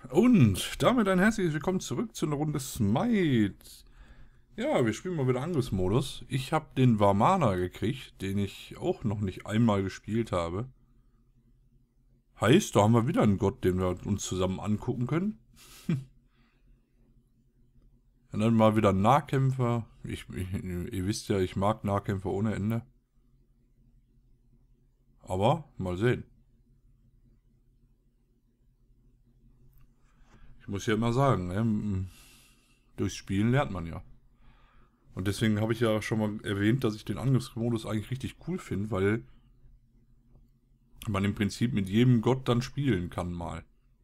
Und damit ein herzliches Willkommen zurück zu einer Runde Smite. Ja, wir spielen mal wieder Angriffsmodus. Ich habe den Vamana gekriegt, den ich auch noch nicht einmal gespielt habe. Heißt, da haben wir wieder einen Gott, den wir uns zusammen angucken können. Und dann mal wieder einen Nahkämpfer. Ihr wisst ja, ich mag Nahkämpfer ohne Ende. Aber mal sehen. Ich muss ja immer sagen, durchs Spielen lernt man ja. Und deswegen habe ich ja schon mal erwähnt, dass ich den Angriffsmodus eigentlich richtig cool finde, weil man im Prinzip mit jedem Gott dann spielen kann mal.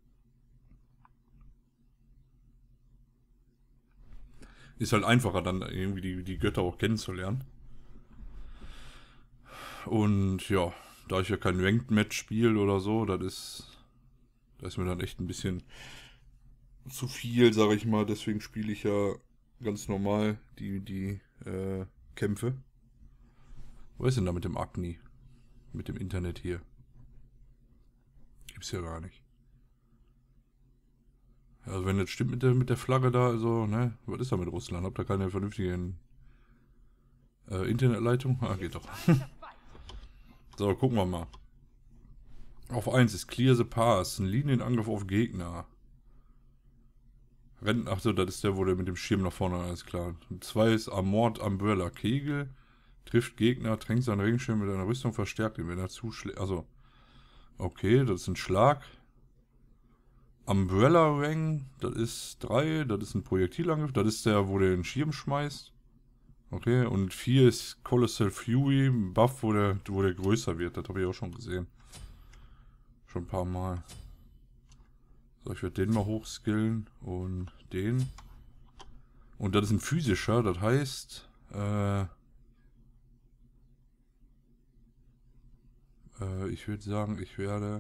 Ist halt einfacher dann irgendwie die Götter auch kennenzulernen. Und ja, da ich ja kein Ranked Match spiele oder so, das ist mir dann echt ein bisschen zu viel, sag ich mal. Deswegen spiele ich ja ganz normal die Kämpfe. Was ist denn da mit dem Agni? Mit dem Internet hier? Gibt's ja gar nicht. Also wenn das stimmt mit der Flagge da, also, ne, was ist da mit Russland? Habt ihr keine vernünftigen Internetleitung? Ah, geht doch. So, gucken wir mal. Auf 1 ist Clear the Pass, ein Linienangriff auf Gegner. Rennt, achso, das ist der, wo der mit dem Schirm nach vorne, alles klar. Und 2 ist Armored Umbrella Kegel. Trifft Gegner, tränkt seinen Regenschirm mit einer Rüstung, verstärkt ihn, wenn er zuschlägt. Also, okay, das ist ein Schlag. Umbrella Rang, das ist 3, das ist ein Projektilangriff, das ist der, wo der den Schirm schmeißt. Okay, und 4 ist Colossal Fury, ein Buff, wo der größer wird, das habe ich auch schon gesehen. Schon ein paar Mal. So, ich werde den mal hochskillen und den. Und das ist ein physischer, das heißt, ich würde sagen, ich werde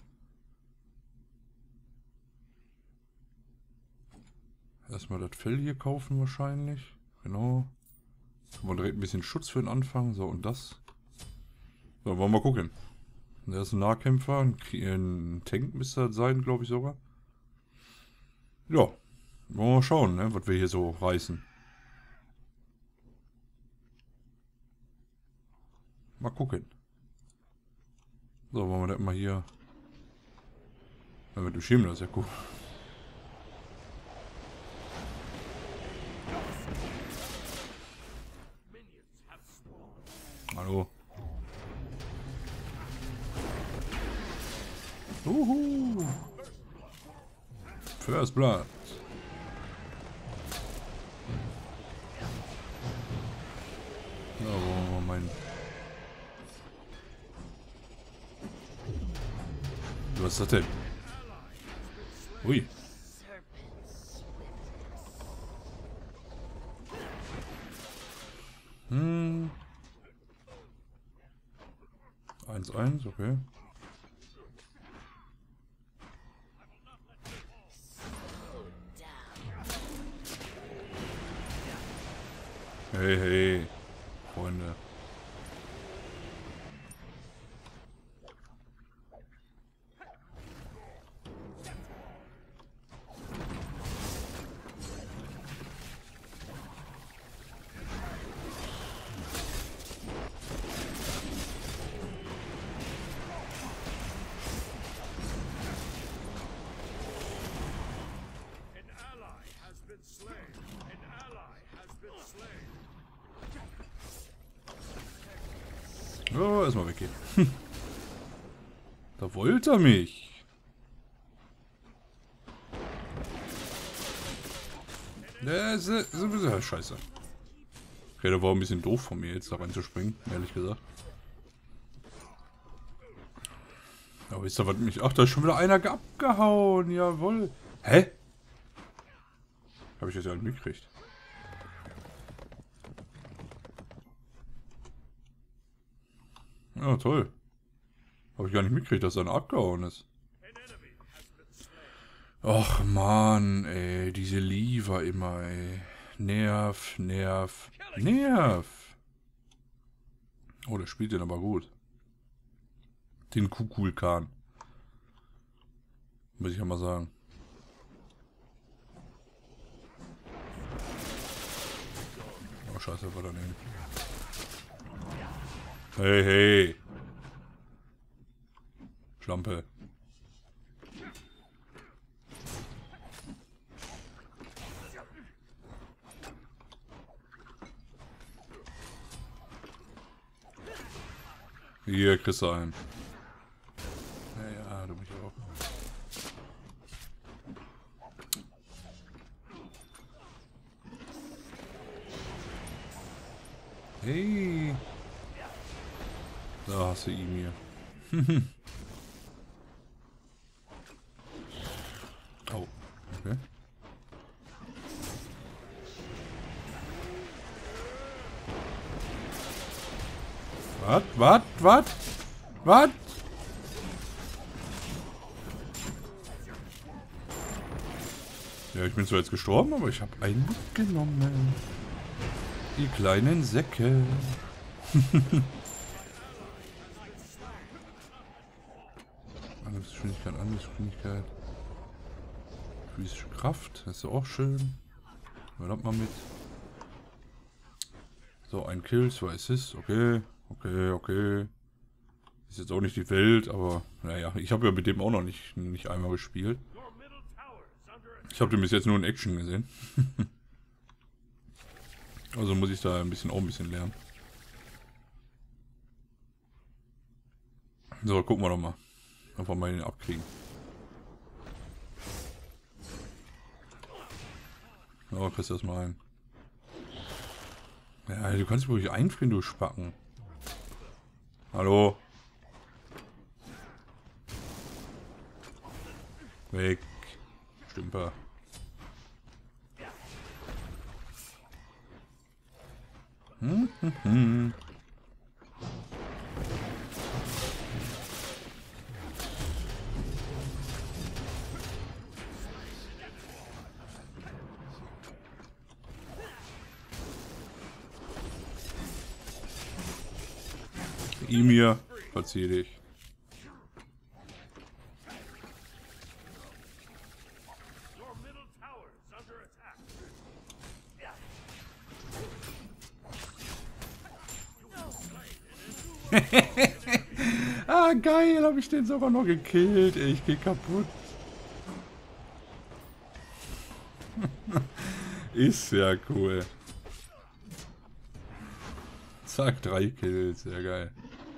erstmal das Fell hier kaufen wahrscheinlich. Genau. Haben wir direkt ein bisschen Schutz für den Anfang. So, und das. So, wollen wir mal gucken. Der ist ein Nahkämpfer, ein Tank müsste das sein, glaube ich sogar. Ja, wollen wir mal schauen, ne, was wir hier so reißen. Mal gucken. So, wollen wir das mal hier. Ja, mit dem Schirm, das ist ja cool. Hallo. Uhu. First Blood. Ja, wollen wir mal meinen. Was ist das denn? Ui. Hm. 1-1, okay. Hey, hey, Freunde. Oh, erstmal weggehen. Da wollte er mich. Das ist ein bisschen scheiße. Okay, der war ein bisschen doof von mir, jetzt da reinzuspringen, ehrlich gesagt. Aber ist da was mich. Ach, da ist schon wieder einer abgehauen. Jawohl. Hä? Habe ich das ja nicht mitgekriegt. Ja, toll. Habe ich gar nicht mitgekriegt, dass einer abgehauen ist. Och man, ey, diese Lever immer, ey. Nerv, Nerv, Nerv. Oh, der spielt den aber gut. Den Kukulkan. Muss ich ja mal sagen. Oh, scheiße, war daneben. Hey, hey. Schlampe. Hier, kriegst du einen. Ja, du mich auch. Hey. Da hast du ihn hier. Oh, okay. Was? Ja, ich bin zwar jetzt gestorben, aber ich habe einen mitgenommen. Die kleinen Säcke. Angriffsgeschwindigkeit. Physische Kraft, das ist auch schön. Hört mal mit. So, ein Kill, 2 Assists, okay. Ist jetzt auch nicht die Welt, aber naja, ich habe ja mit dem auch noch nicht einmal gespielt. Ich habe den bis jetzt nur in Action gesehen. Also muss ich da auch ein bisschen lernen. So, gucken wir doch mal. Einfach mal den abkriegen. Oh, kriegst du das mal ein. Ja, du kannst wirklich einfrieren, du Spacken. Hallo? Weg. Stümper. Ymir, verzieh dich. Ah, geil, habe ich den sogar noch gekillt. Ich geh kaputt. Ist ja cool. Zack, 3 Kills, sehr geil.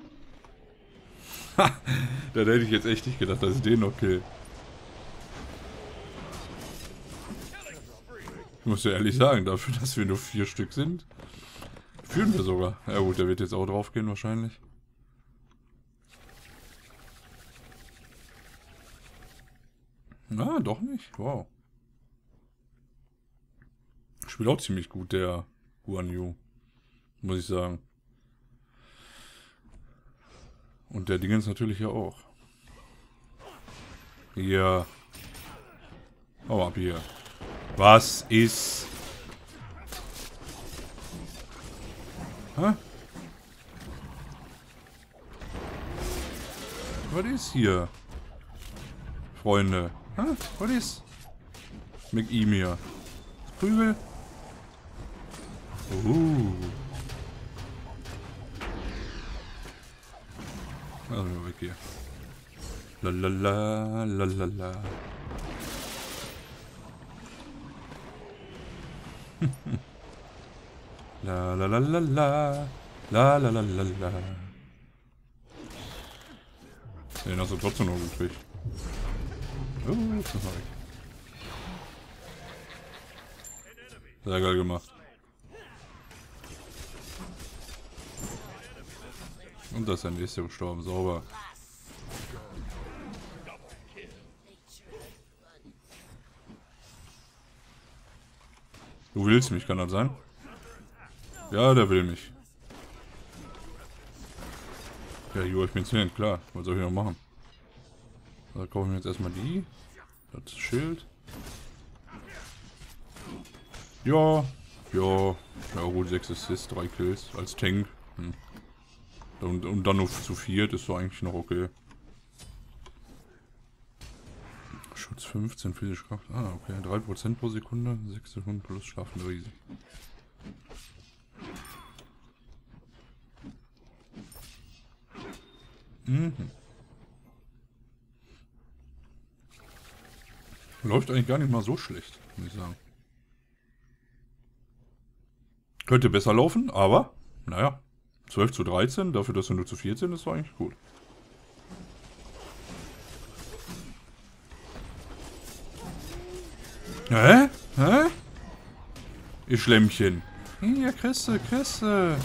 Da hätte ich jetzt echt nicht gedacht, dass ich den noch kill. Ich muss ja ehrlich sagen, dafür, dass wir nur 4 Stück sind, führen wir sogar. Ja gut, der wird jetzt auch drauf gehen wahrscheinlich. Na, doch nicht. Wow. Spielt auch ziemlich gut, der Guan Yu. Muss ich sagen. Und der Dingens natürlich ja auch. Hier. Hau ab hier. Was ist... Hä? Was ist hier? Freunde. Hä? Was ist? Mit Ymir. Prügel. Also weg hier. Lalala, lalala. La la la la la. La la la la la. Den hast du trotzdem noch gekriegt. Oh, ist das mal weg. Sehr geil gemacht. Und da ist der nächste gestorben, sauber. Du willst mich, kann das sein? Ja, der will mich. Ja, jo, ich bin zu hin, klar. Was soll ich noch machen? Da kaufe ich mir jetzt erstmal die. Das Schild. Ja, ja. Ja gut, 6 Assists, 3 Kills als Tank. Und dann nur zu 4 ist so eigentlich noch okay. Schutz 15, physische Kraft. Ah, okay. 3% pro Sekunde, 6 Sekunden plus schlafende Riesen. Mhm. Läuft eigentlich gar nicht mal so schlecht, muss ich sagen. Könnte besser laufen, aber, naja, 12:13, dafür, dass wir nur zu 14, ist doch eigentlich gut. Hä? Hä? Ihr Schlemmchen. Hier, Christe, Christe.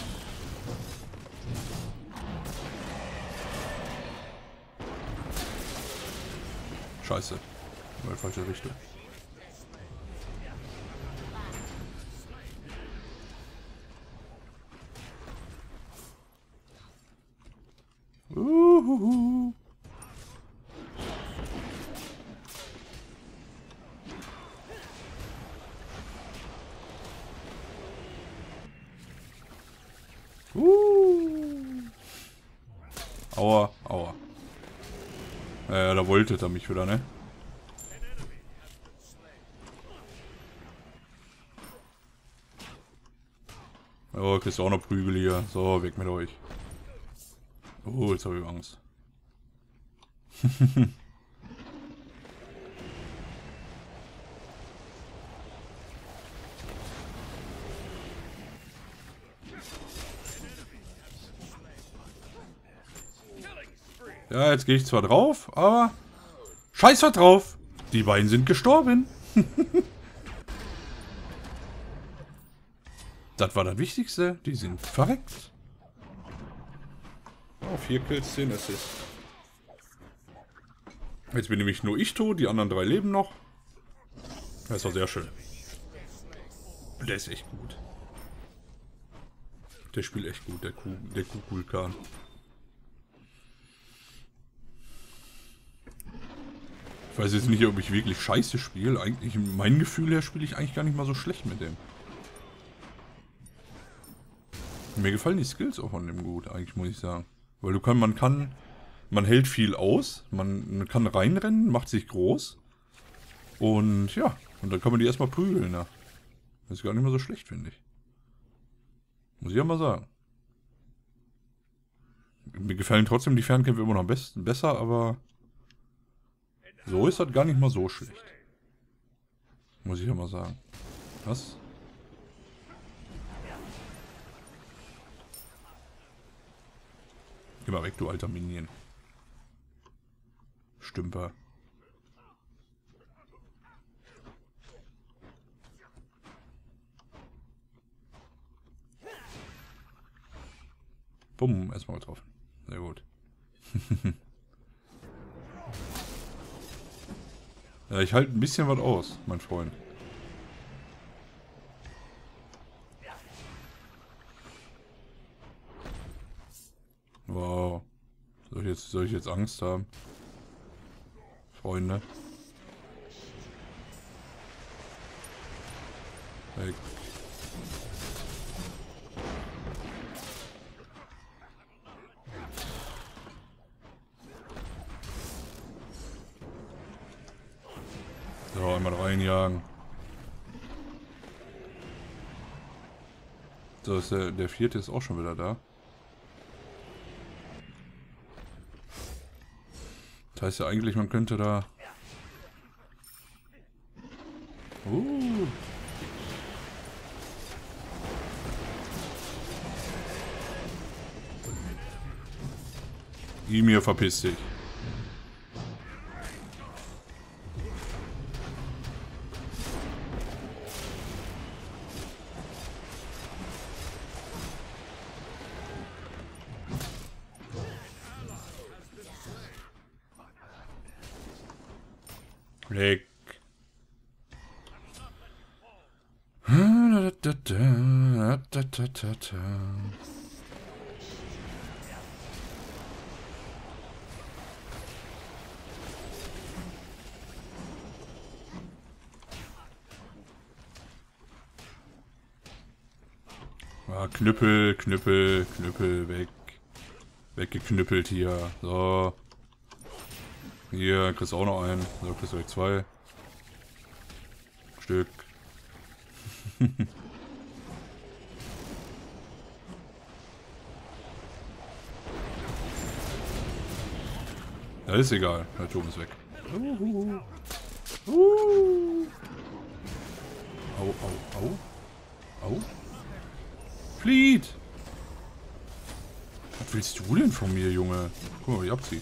Scheiße. In die falsche Richtung. Uhuhu. Aua, aua. Ja, da wollte er mich wieder, ne? Oh, kriegst du auch noch Prügel hier. So, weg mit euch. Oh, jetzt habe ich Angst. Ja, jetzt gehe ich zwar drauf, aber... Scheiß was drauf! Die beiden sind gestorben. Das war das Wichtigste. Die sind verreckt. Oh, 4 Kills, 10 Assists. Jetzt bin nämlich nur ich tot, die anderen 3 leben noch. Das ist doch sehr schön. Der ist echt gut. Der spielt echt gut, der Kukulkan. Ich weiß jetzt nicht, ob ich wirklich scheiße spiele. Eigentlich, mein Gefühl her, spiele ich eigentlich gar nicht mal so schlecht mit dem. Mir gefallen die Skills auch von dem gut, eigentlich muss ich sagen. Weil man hält viel aus, man kann reinrennen, macht sich groß. Und ja, und dann kann man die erstmal prügeln, ne? Das ist gar nicht mal so schlecht, finde ich. Muss ich ja mal sagen. Mir gefallen trotzdem die Fernkämpfe immer noch besser, aber so ist das gar nicht mal so schlecht. Muss ich ja mal sagen. Was? Geh mal weg, du alter Minion. Stümper. Bumm, erstmal getroffen. Sehr gut. Ja, ich halte ein bisschen was aus, mein Freund. Wow. Soll ich jetzt Angst haben? Freunde. Weg. So, einmal reinjagen. So, ist der vierte ist auch schon wieder da. Das heißt ja eigentlich, man könnte da... Emir, verpiss dich. Weg. Ah, Knüppel, Knüppel, Knüppel, weg. Weggeknüppelt hier. So. Hier, kriegst du auch noch einen. So, kriegst du gleich 2 Stück. Ja, ist egal. Der Turm ist weg. Au, au, au. Au. Flieht! Was willst du denn von mir, Junge? Guck mal, wie ich abziehe.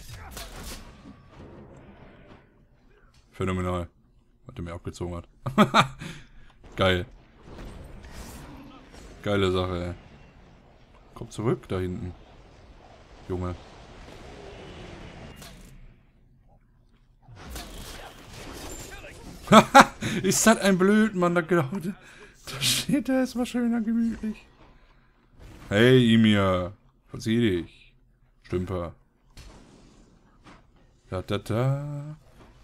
Phänomenal. Was der mir abgezogen hat. Geil. Geile Sache, ey. Komm zurück da hinten. Junge. Ist das ein Blödmann, da genau. Da steht er erstmal schöner gemütlich. Hey, Emir. Verzieh dich. Stümper. Da, da, da.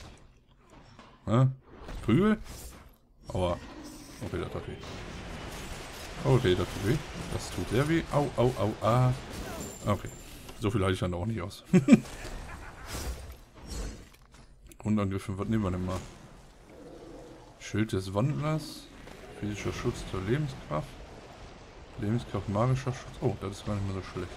Prügel? Aua. Okay, das tut weh. Okay, das tut weh. Das tut sehr weh. Au, au, au, ah. Okay. So viel halte ich dann auch nicht aus. Grundangriffe, was nehmen wir denn mal? Schild des Wandlers. Physischer Schutz der Lebenskraft. Lebenskraft, magischer Schutz. Oh, das ist gar nicht mehr so schlecht.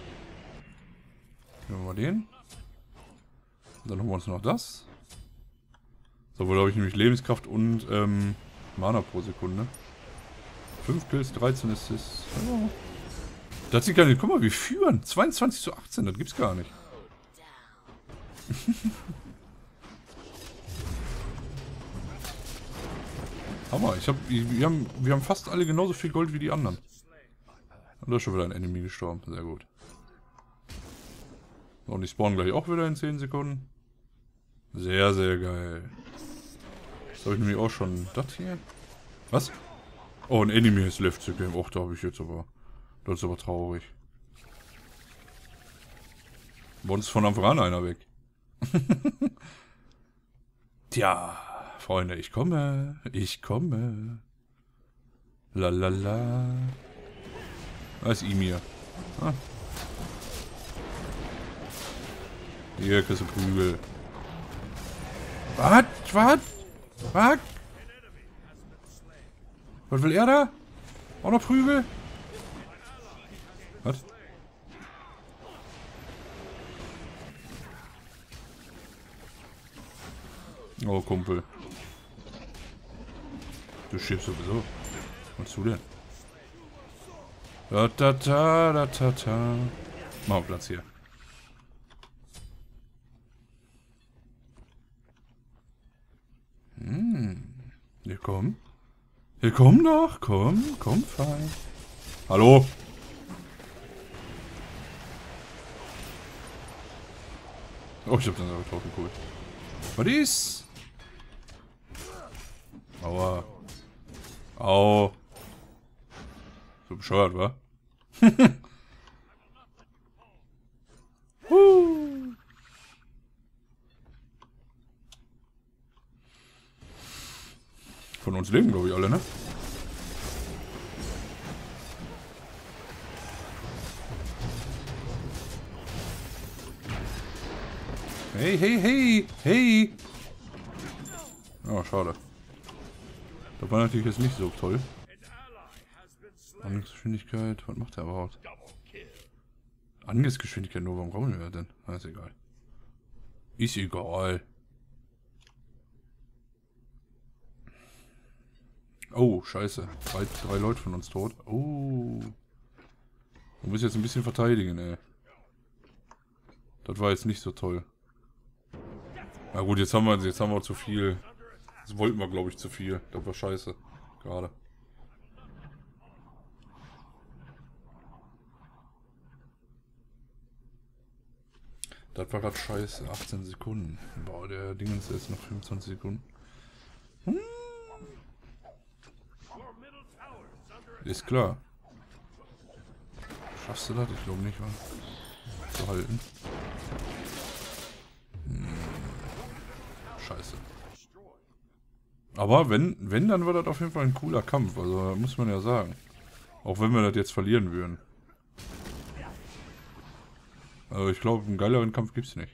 Nehmen wir mal den. Dann holen wir uns noch das. So, wo habe ich nämlich Lebenskraft und Mana pro Sekunde. 5 Kills, 13 Assists. Oh. Das sieht gar nicht. Guck mal, wir führen. 22:18, das gibt's gar nicht. Hammer, wir haben fast alle genauso viel Gold wie die anderen. Und da ist schon wieder ein Enemy gestorben. Sehr gut. So, und die spawnen gleich auch wieder in 10 Sekunden. Sehr, sehr geil. Das habe ich nämlich auch schon. Das hier? Was? Oh, ein Enemy ist left to game. Och, da habe ich jetzt aber. Das ist aber traurig. Bei uns ist von Anfang an einer weg. Tja, Freunde, ich komme. Ich komme. Lalala. Da ist Emir. Ah. Hier kriegst du Prügel. Was? Was? Was? Was will er da? Auch noch Prügel? Was? Oh, Kumpel. Du schiebst sowieso. Was du denn? Da, da, da, da, da, da. Mach Platz hier. Hier komm. Hier komm doch. Komm, komm, fein. Hallo? Oh, ich hab den aber drauf geholt. Was ist? Aua. Au. So bescheuert, wa? Von uns leben, glaube ich, alle, ne? Hey, hey, hey, hey! Oh, schade. Das war natürlich jetzt nicht so toll. Angriffsgeschwindigkeit, was macht der überhaupt? Angriffsgeschwindigkeit nur, warum brauchen wir denn? Ah, ist egal. Ist egal. Oh, scheiße. Drei Leute von uns tot. Oh. Du musst jetzt ein bisschen verteidigen, ey. Das war jetzt nicht so toll. Na gut, jetzt haben wir zu viel. Das wollten wir, glaube ich, zu viel. Das war scheiße. Gerade. Das war gerade scheiße. 18 Sekunden. Boah, der Dingens ist noch 25 Sekunden. Ist klar. Schaffst du das? Ich glaube nicht, was zu halten. Scheiße. Aber wenn, dann wird das auf jeden Fall ein cooler Kampf. Also muss man ja sagen. Auch wenn wir das jetzt verlieren würden. Also ich glaube, einen geileren Kampf gibt's nicht.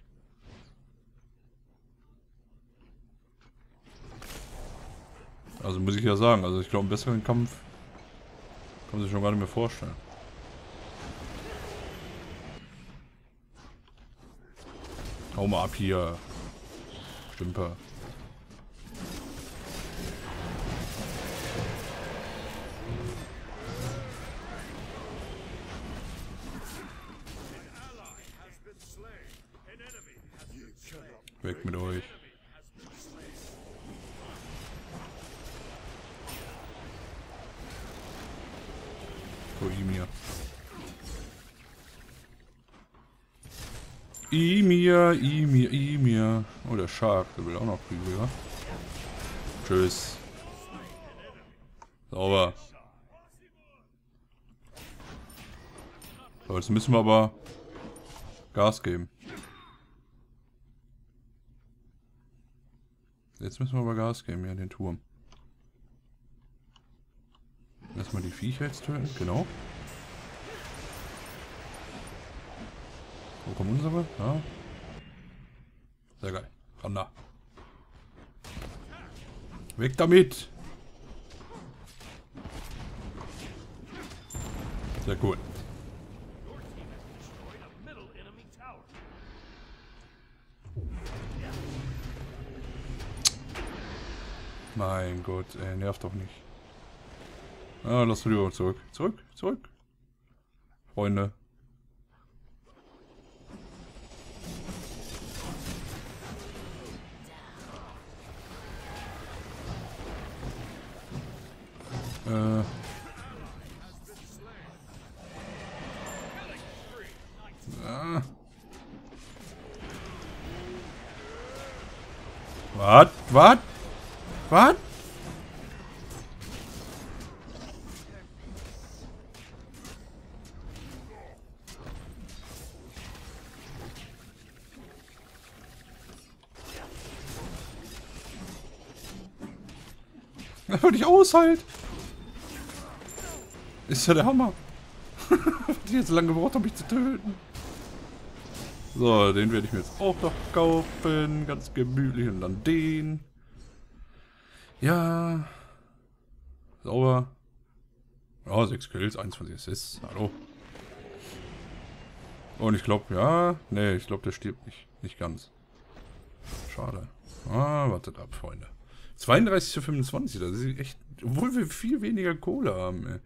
Also muss ich ja sagen. Also ich glaube, einen besseren Kampf kann man sich schon gar nicht mehr Hau mal ab hier. Stümper. Weg mit euch. So, Emir. Emir. Oh, der Shark, der will auch noch Prügel, ja? Tschüss. Sauber. So, jetzt müssen wir aber Gas geben. Jetzt müssen wir aber Gas geben, ja, den Turm. Erstmal die Viecher jetzt töten, genau. Wo kommen unsere? Ja. Sehr geil. Ran da. Weg damit! Sehr cool. Mein Gott, ey, nervt doch nicht. Ah, lass du lieber zurück. Zurück. Freunde. Was? Hör dich aus halt! Ist ja der Hammer! Die jetzt lange gebraucht, um mich zu töten. So, den werde ich mir jetzt auch noch kaufen. Ganz gemütlich. Und dann den. Ja. Sauber. Ja, 6 Kills, 21 Assists. Hallo. Und ich glaube, ja. Nee, ich glaube, der stirbt nicht. Nicht ganz. Schade. Ah, wartet ab, Freunde. 32 zu 25, das ist echt. Obwohl wir viel weniger Kohle haben,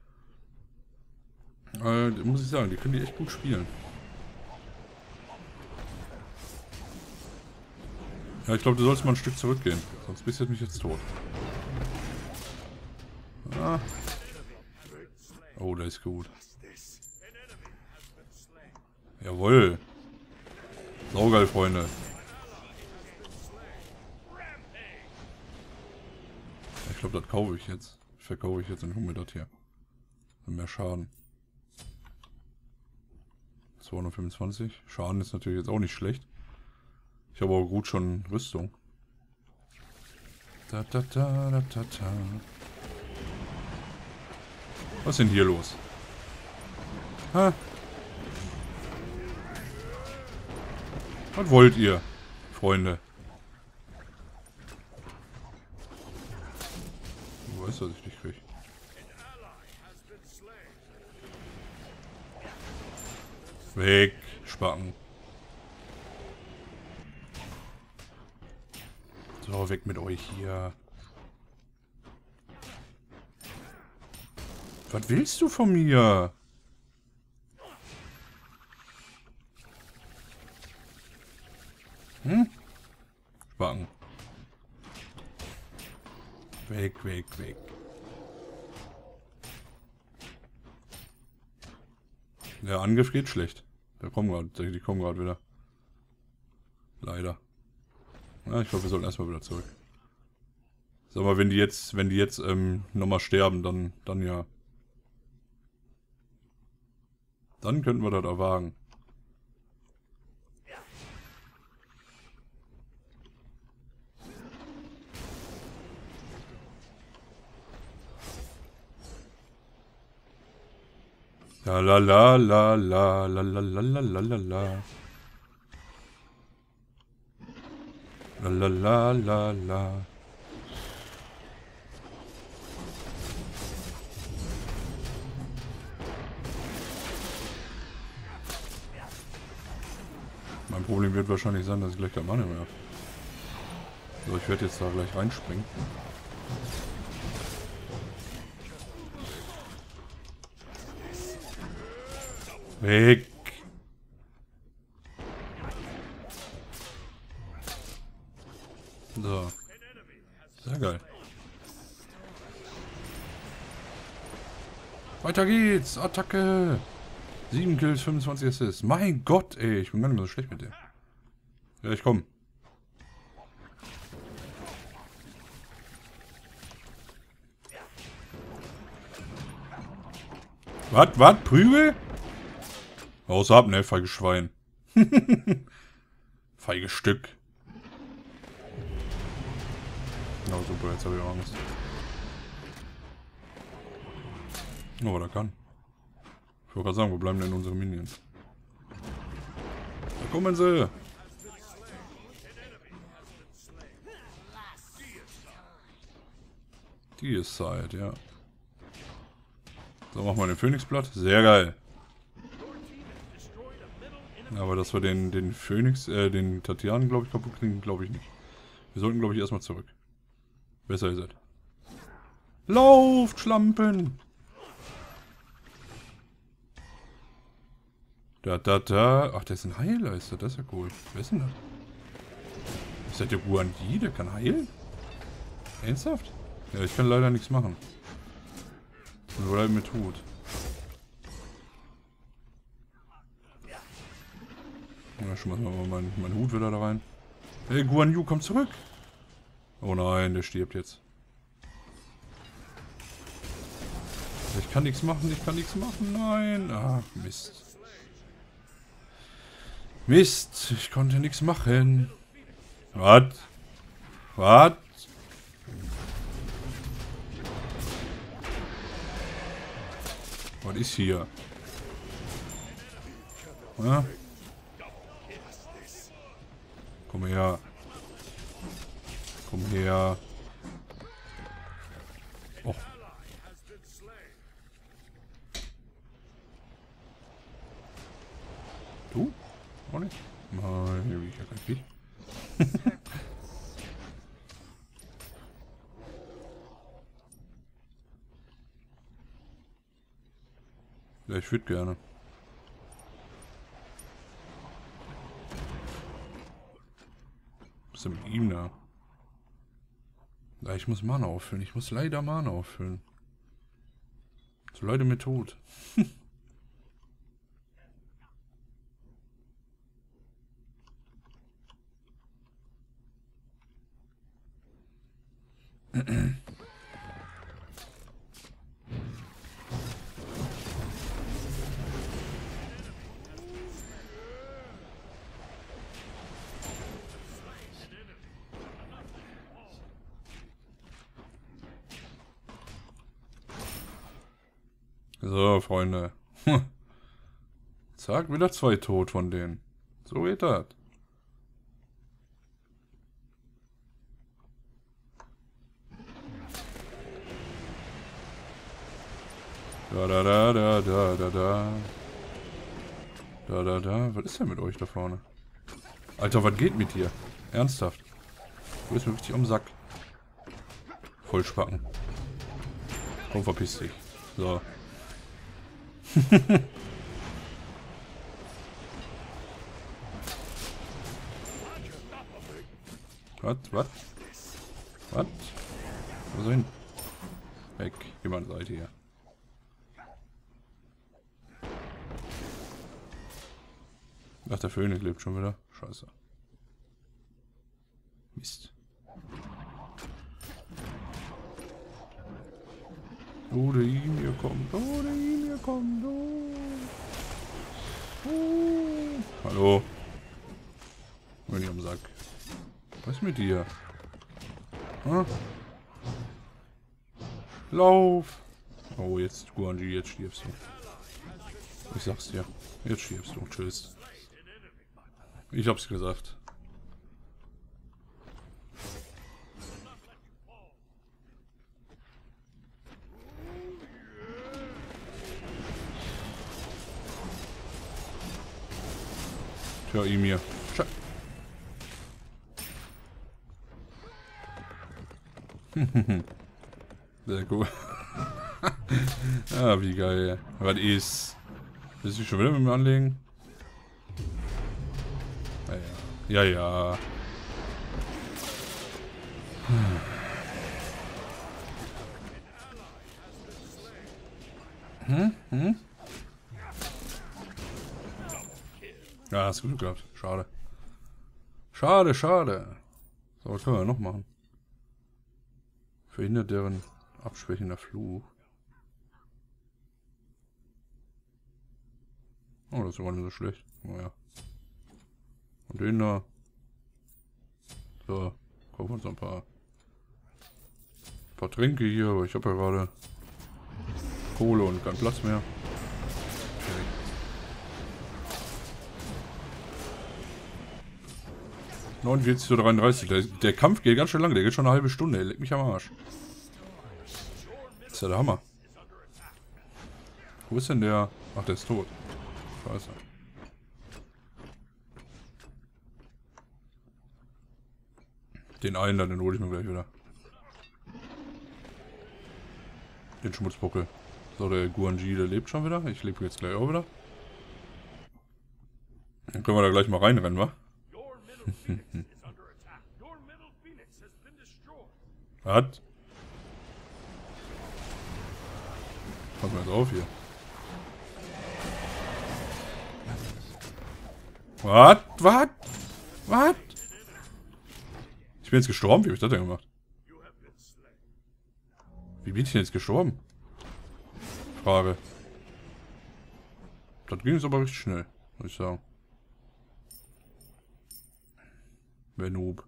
ey. Muss ich sagen, die können die echt gut spielen. Ja, ich glaube, du sollst mal ein Stück zurückgehen. Sonst bist du mich jetzt tot. Ah. Oh, der ist gut. Jawohl. Saugeil, Freunde. Ich glaube, das kaufe ich jetzt. Verkaufe ich jetzt und hole mir das hier. Mehr Schaden. 225. Schaden ist natürlich jetzt auch nicht schlecht. Ich habe aber gut schon Rüstung. Was ist denn hier los? Ha? Was wollt ihr, Freunde? Du weißt, dass ich dich krieg. Weg, Spacken. So, weg mit euch hier. Was willst du von mir? Hm? Spacken. Weg. Der Angriff geht schlecht. Die kommen gerade wieder. Leider. Ja, ich glaube, wir sollten erstmal wieder zurück. Sag mal, wenn die jetzt nochmal sterben, dann ja. Dann könnten wir das erwagen. La la la la la la la la la la la la. La la la la la. Mein Problem wird wahrscheinlich sein, dass ich gleich kein Mana mehr habe. So, ich werde jetzt da gleich reinspringen. Weg! So. Sehr geil. Weiter geht's! Attacke! 7 Kills, 25 Assists. Mein Gott, ey, ich bin gar nicht mehr so schlecht mit dem. Ja, ich komm. Was? Prügel? Haus ab, ne, feiges Schwein. Feiges Stück. Na oh, super, jetzt habe ich Angst. Oh, da kann. Ich wollte gerade sagen, wo bleiben denn unsere Minions? Da kommen sie! Die ist Zeit, ja. So, machen wir den Phönixblatt. Sehr geil. Aber dass wir den Phönix, den Tatianen, glaube ich, kaputt kriegen, glaube ich nicht. Wir sollten, glaube ich, erstmal zurück. Besser ist es. Lauft, Schlampen! Da. Ach, der ist ein Heiler, ist das? Das ist ja cool. Wer ist denn das? Ist das der Guan Yi? Der kann heilen? Ernsthaft? Ja, ich kann leider nichts machen. Wir bleiben mir tot. Ja, schmeißen wir mal meinen Hut wieder da rein. Hey, Guan Yu, komm zurück! Oh nein, der stirbt jetzt. Ich kann nichts machen, nein! Ach, Mist. Mist, ich konnte nichts machen. Was? Was? Was ist hier? Ja? Komm her. Komm her. Oh. Du? Auch nicht? Nein, hier will ich ja kein Viech. Ja, ich würde gerne. Was ist denn mit ihm da? Ja, ich muss Mana auffüllen. Ich muss leider Mana auffüllen. So leider mir tot. So, Freunde. Zack, wieder 2 tot von denen. So geht das. Da. Was ist denn mit euch da vorne? Alter, was geht mit dir? Ernsthaft. Du bist mir richtig am Sack. Voll Spacken. Komm, verpiss dich. So. Was? Wo sind? Weg. Jemand Seite hier. Ach, der Phönix lebt schon wieder. Scheiße. Mist. Oder ihm hier kommt. Hallo. Bin ich am Sack. Was ist mit dir? Hm? Lauf! Oh, jetzt, Guan Yi, jetzt stirbst du. Ich sag's dir. Jetzt stirbst du. Tschüss. Ich hab's gesagt. Tja, Emir. Sehr cool. Ah, wie geil. Was ist? Willst du dich schon wieder mit mir anlegen? Ja, ja. Ja, ja. Ja, hast gut gehabt. Schade. Schade, schade. So, was können wir noch machen? Verhindert deren abschwächender Fluch. Oh, das ist aber nicht so schlecht. Oh ja. Und den da. So, kaufen wir uns noch ein paar Tränke hier, aber ich habe ja gerade Kohle und keinen Platz mehr. Okay. (49 zu 33). Der Kampf geht ganz schön lang, der geht schon eine halbe Stunde. Der leckt mich am Arsch. Das ist ja der Hammer. Wo ist denn der? Ach, der ist tot. Scheiße. Den einen da, den hole ich mir gleich wieder. Den Schmutzbuckel. So, der Guanji, der lebt schon wieder. Ich lebe jetzt gleich auch wieder. Dann können wir da gleich mal reinrennen, wa? Was? Pass mal jetzt auf hier. Was? Was? Was? Ich bin jetzt gestorben? Wie habe ich das denn gemacht? Wie bin ich denn jetzt gestorben? Frage. Das ging jetzt aber richtig schnell, muss ich sagen. Wer Noob.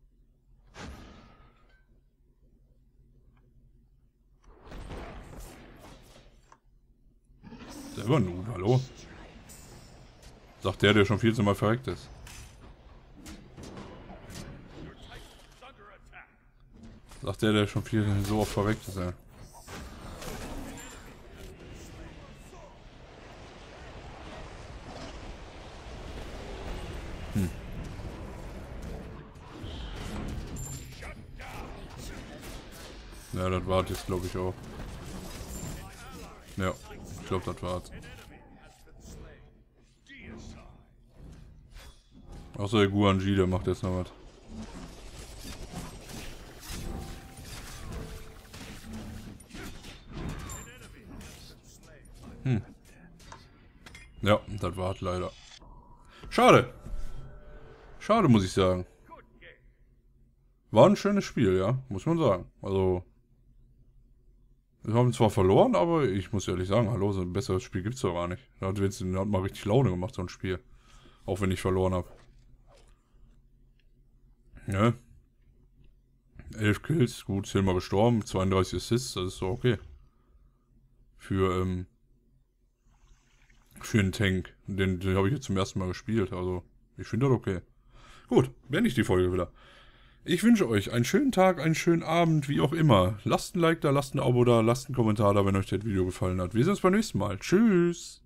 Selber Noob, hallo? Sagt der schon 14 Mal verreckt ist. Sagt der schon viel so oft verreckt ist, ey. Ja, das war jetzt, glaube ich, auch. Ja, ich glaube, das war's. Außer der Guanji, der macht jetzt noch was. Ja, das war's leider. Schade. Schade, muss ich sagen. War ein schönes Spiel, ja, muss man sagen. Also, wir haben zwar verloren, aber ich muss ehrlich sagen, hallo, so ein besseres Spiel gibt's doch gar nicht. Da hat mal richtig Laune gemacht, so ein Spiel. Auch wenn ich verloren habe. Ja. 11 Kills, gut, 10 Mal gestorben, 32 Assists, das ist so okay. Für einen Tank. Den habe ich jetzt zum ersten Mal gespielt, also ich finde das okay. Gut, beende ich die Folge wieder. Ich wünsche euch einen schönen Tag, einen schönen Abend, wie auch immer. Lasst ein Like da, lasst ein Abo da, lasst einen Kommentar da, wenn euch das Video gefallen hat. Wir sehen uns beim nächsten Mal. Tschüss!